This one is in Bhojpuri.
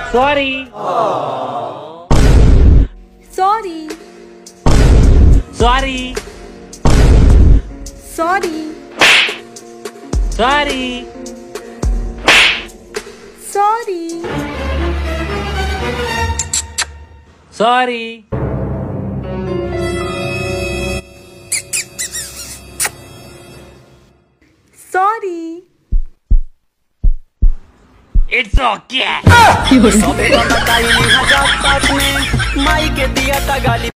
Sorry. Sorry. Sorry. Sorry. Sorry. Sorry. Sorry. Sorry. It's okay. सबे बताई नहीं हजार में माई के दिया था गाली।